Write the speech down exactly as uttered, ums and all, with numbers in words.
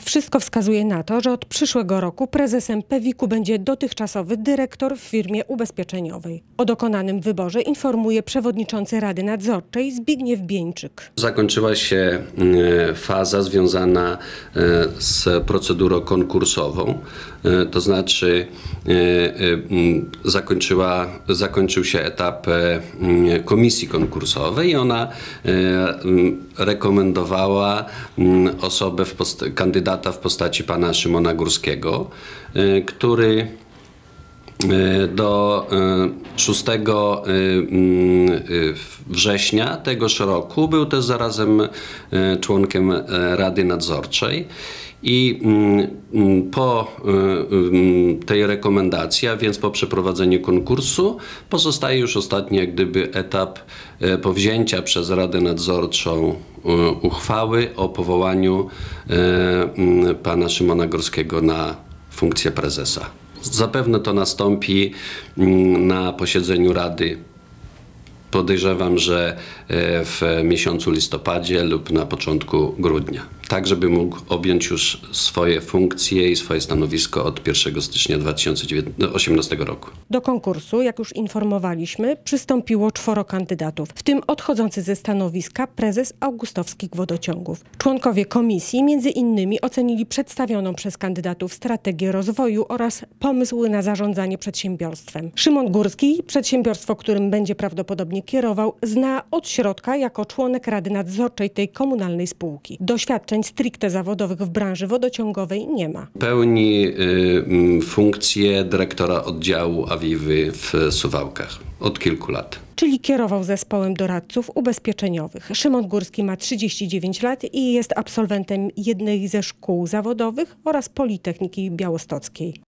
Wszystko wskazuje na to, że od przyszłego roku prezesem Pewiku będzie dotychczasowy dyrektor w firmie ubezpieczeniowej. O dokonanym wyborze informuje przewodniczący Rady Nadzorczej Zbigniew Bieńczyk. Zakończyła się faza związana z procedurą konkursową, to znaczy zakończyła, zakończył się etap komisji konkursowej i ona rekomendowała osobę, w post- kandydata w postaci pana Szymona Górskiego, który do szóstego września tegoż roku był też zarazem członkiem Rady Nadzorczej. I po tej rekomendacji, a więc po przeprowadzeniu konkursu, pozostaje już ostatni jak gdyby etap powzięcia przez Radę Nadzorczą uchwały o powołaniu pana Szymona Górskiego na funkcję prezesa. Zapewne to nastąpi na posiedzeniu Rady. Podejrzewam, że w miesiącu listopadzie lub na początku grudnia. Tak, żeby mógł objąć już swoje funkcje i swoje stanowisko od pierwszego stycznia dwa tysiące osiemnastego roku. Do konkursu, jak już informowaliśmy, przystąpiło czworo kandydatów, w tym odchodzący ze stanowiska prezes Augustowskich Wodociągów. Członkowie komisji między innymi ocenili przedstawioną przez kandydatów strategię rozwoju oraz pomysł na zarządzanie przedsiębiorstwem. Szymon Górski, przedsiębiorstwo, którym będzie prawdopodobnie kierował, zna od środka jako członek Rady Nadzorczej tej komunalnej spółki. Doświadczeń stricte zawodowych w branży wodociągowej nie ma. Pełni y, funkcję dyrektora oddziału Aviwy w Suwałkach od kilku lat. Czyli kierował zespołem doradców ubezpieczeniowych. Szymon Górski ma trzydzieści dziewięć lat i jest absolwentem jednej ze szkół zawodowych oraz Politechniki Białostockiej.